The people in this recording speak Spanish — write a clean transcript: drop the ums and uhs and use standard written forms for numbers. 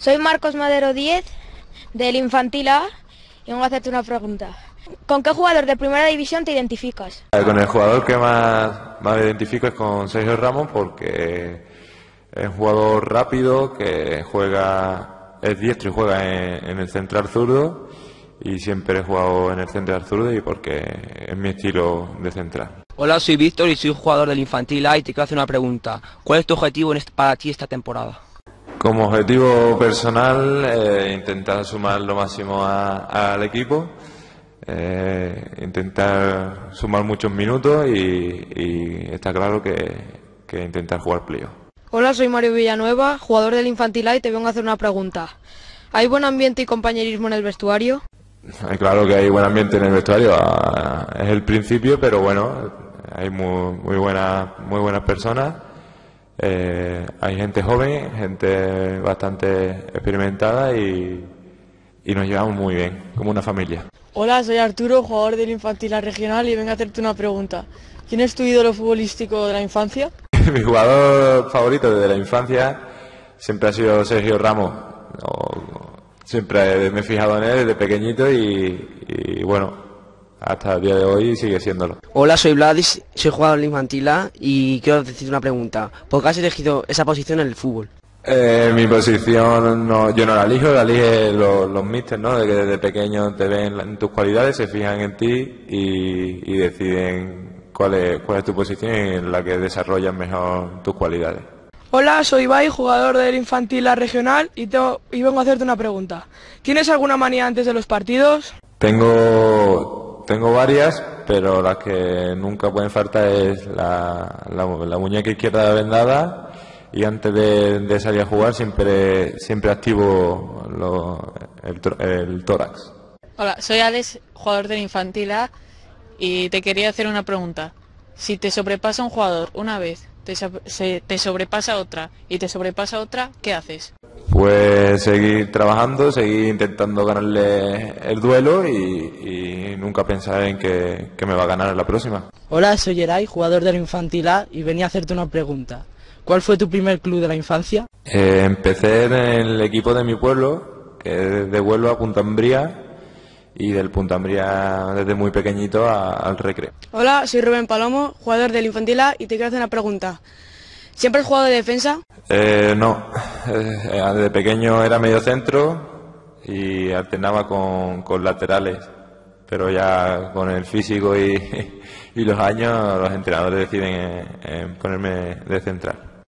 Soy Marcos Madero 10 del Infantil A y vengo a hacerte una pregunta. ¿Con qué jugador de primera división te identificas? Con el jugador que más me identifico es con Sergio Ramos, porque es un jugador rápido que es diestro y juega en el central zurdo, y siempre he jugado en el central zurdo y porque es mi estilo de central. Hola, soy Víctor y soy jugador del Infantil A y te quiero hacer una pregunta. ¿Cuál es tu objetivo para ti esta temporada? Como objetivo personal, intentar sumar lo máximo al equipo, intentar sumar muchos minutos y está claro que intentar jugar playoff. Hola, soy Mario Villanueva, jugador del Infantil A y te vengo a hacer una pregunta. ¿Hay buen ambiente y compañerismo en el vestuario? Claro que hay buen ambiente en el vestuario, es el principio, pero bueno, hay muy buenas personas. Hay gente joven, gente bastante experimentada y nos llevamos muy bien, como una familia. Hola, soy Arturo, jugador del Infantil A regional y vengo a hacerte una pregunta. ¿Quién es tu ídolo futbolístico de la infancia? Mi jugador favorito desde la infancia siempre ha sido Sergio Ramos. Siempre me he fijado en él desde pequeñito y bueno, hasta el día de hoy sigue siéndolo. Hola, soy Vladis, soy jugador del Infantil A y quiero decirte una pregunta. ¿Por qué has elegido esa posición en el fútbol? Mi posición yo no la elijo, la eligen los místers, ¿no? De que desde pequeño te ven en tus cualidades, se fijan en ti y deciden cuál es tu posición en la que desarrollas mejor tus cualidades. Hola, soy Ibai, jugador del Infantil A regional y vengo a hacerte una pregunta. ¿Tienes alguna manía antes de los partidos? Tengo varias, pero las que nunca pueden faltar es la muñeca izquierda vendada, y antes de salir a jugar siempre activo el tórax. Hola, soy Alex, jugador del Infantil A y te quería hacer una pregunta. Si te sobrepasa un jugador una vez, te sobrepasa otra y te sobrepasa otra, ¿qué haces? Pues seguir trabajando, seguir intentando ganarle el duelo y nunca pensar en que me va a ganar en la próxima. Hola, soy Geray, jugador del Infantil A y venía a hacerte una pregunta. ¿Cuál fue tu primer club de la infancia? Empecé en el equipo de mi pueblo, que es de Huelva, Punta Umbría, y del Punta Umbría desde muy pequeñito al Recre. Hola, soy Rubén Palomo, jugador del Infantil A y te quiero hacer una pregunta. ¿Siempre has jugado de defensa? No, desde pequeño era medio centro y alternaba con laterales, pero ya con el físico y los años los entrenadores deciden ponerme de central.